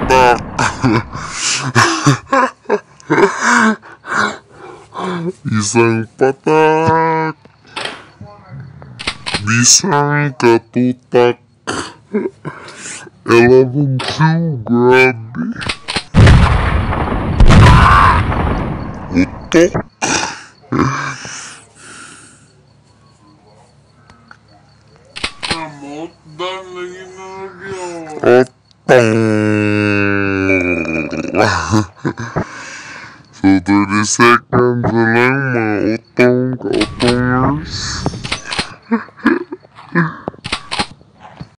patak. Isang patak. Bisang katutak. 11-2, grabe. Utok. Kamot dan lagi nagyo. Otong. So 30 seconds lang mga